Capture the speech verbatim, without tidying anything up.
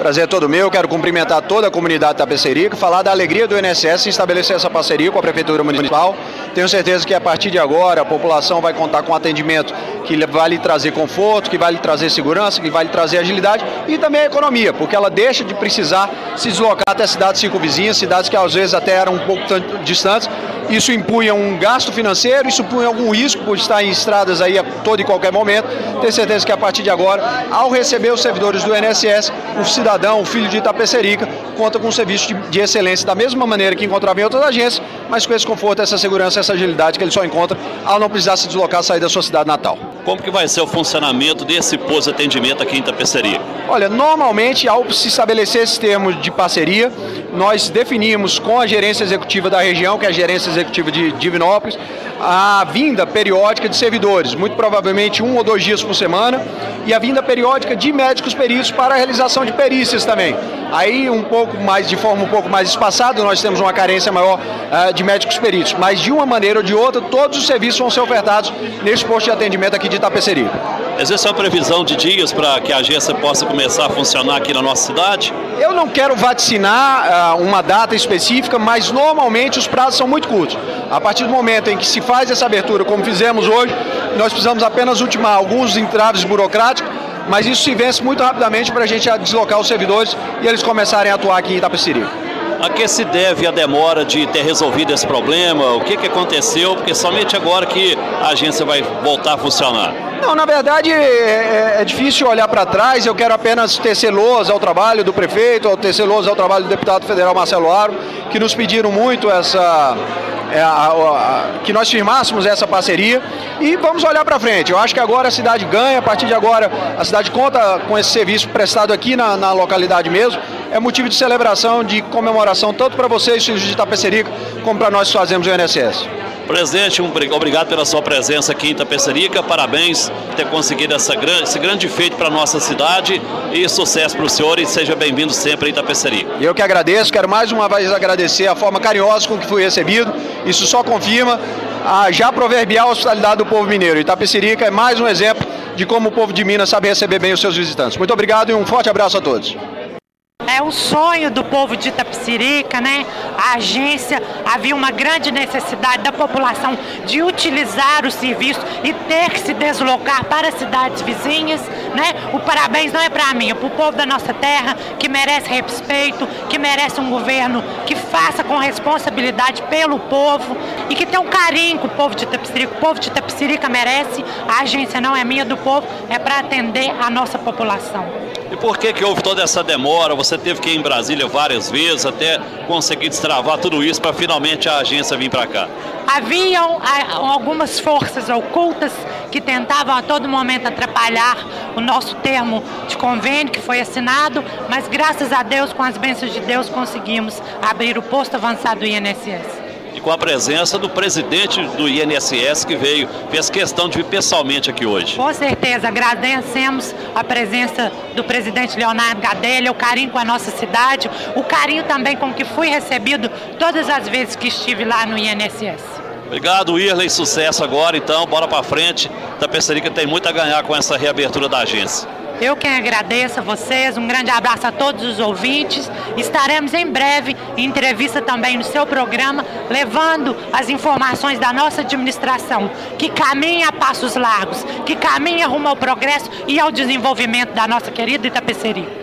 Prazer todo meu, quero cumprimentar toda a comunidade Itapecerica, falar da alegria do I N S S em estabelecer essa parceria com a Prefeitura Municipal. Tenho certeza que a partir de agora a população vai contar com um atendimento que vai lhe trazer conforto, que vai lhe trazer segurança, que vai lhe trazer agilidade e também a economia, porque ela deixa de precisar se deslocar até cidades circunvizinhas, cidades que às vezes até eram um pouco distantes. Isso impunha um gasto financeiro, isso impunha algum risco por estar em estradas aí a todo e qualquer momento. Tenho certeza que a partir de agora, ao receber os servidores do I N S S, o cidadão, o filho de Itapecerica, conta com um serviço de, de excelência da mesma maneira que encontrava em outras agências, mas com esse conforto, essa segurança, essa agilidade que ele só encontra ao não precisar se deslocar, sair da sua cidade natal. Como que vai ser o funcionamento desse posto de atendimento aqui em Itapecerica? Olha, normalmente, ao se estabelecer esse termo de parceria, nós definimos com a gerência executiva da região, que é a gerência executiva de Divinópolis, a vinda periódica de servidores, muito provavelmente um ou dois dias por semana, e a vinda periódica de médicos peritos para a realização de perícias também. Aí, um pouco mais, de forma um pouco mais espaçada, nós temos uma carência maior uh, de médicos peritos, mas de uma maneira ou de outra, todos os serviços vão ser ofertados nesse posto de atendimento aqui de Itapecerica. Existe uma previsão de dias para que a agência possa começar a funcionar aqui na nossa cidade? Eu não quero vaticinar uh, uma data específica, mas normalmente os prazos são muito curtos. A partir do momento em que se faz essa abertura, como fizemos hoje, nós precisamos apenas ultimar alguns entraves burocráticos, mas isso se vence muito rapidamente para a gente deslocar os servidores e eles começarem a atuar aqui em Itapecerica. A que se deve a demora de ter resolvido esse problema? O que, que aconteceu? Porque somente agora que a agência vai voltar a funcionar. Não, na verdade é, é difícil olhar para trás. Eu quero apenas tecer loas ao trabalho do prefeito, ao tecer loas ao trabalho do deputado federal Marcelo Aro, que nos pediram muito essa... É, a, a, que nós firmássemos essa parceria e vamos olhar para frente. Eu acho que agora a cidade ganha, a partir de agora a cidade conta com esse serviço prestado aqui na, na localidade mesmo. É motivo de celebração, de comemoração, tanto para vocês, filhos de Itapecerica, como para nós que fazemos o I N S S. Presidente, um, obrigado pela sua presença aqui em Itapecerica, parabéns por ter conseguido essa, esse grande feito para a nossa cidade e sucesso para o senhor e seja bem-vindo sempre em Itapecerica. Eu que agradeço, quero mais uma vez agradecer a forma carinhosa com que fui recebido, isso só confirma a já proverbial hospitalidade do povo mineiro. Itapecerica é mais um exemplo de como o povo de Minas sabe receber bem os seus visitantes. Muito obrigado e um forte abraço a todos. É um sonho do povo de Itapecerica, né? A agência, havia uma grande necessidade da população de utilizar o serviço e ter que se deslocar para cidades vizinhas, né? O parabéns não é para mim, é para o povo da nossa terra, que merece respeito, que merece um governo que faça com responsabilidade pelo povo e que tenha um carinho com o povo de Itapecerica. O povo de Itapecerica merece, a agência não é minha, do povo, é para atender a nossa população. E por que que houve toda essa demora? Você teve que ir em Brasília várias vezes até conseguir destravar tudo isso para finalmente a agência vir para cá? Haviam algumas forças ocultas que tentavam a todo momento atrapalhar o nosso termo de convênio que foi assinado, mas graças a Deus, com as bênçãos de Deus, conseguimos abrir o posto avançado do I N S S. E com a presença do presidente do I N S S que veio, fez questão de vir pessoalmente aqui hoje. Com certeza, agradecemos a presença do presidente Leonardo Gadelha, o carinho com a nossa cidade, o carinho também com que fui recebido todas as vezes que estive lá no I N S S. Obrigado, Irley, sucesso agora, então, bora para frente. Itapecerica tem muito a ganhar com essa reabertura da agência. Eu quem agradeço a vocês, um grande abraço a todos os ouvintes. Estaremos em breve em entrevista também no seu programa, levando as informações da nossa administração, que caminha a passos largos, que caminha rumo ao progresso e ao desenvolvimento da nossa querida Itapecerica.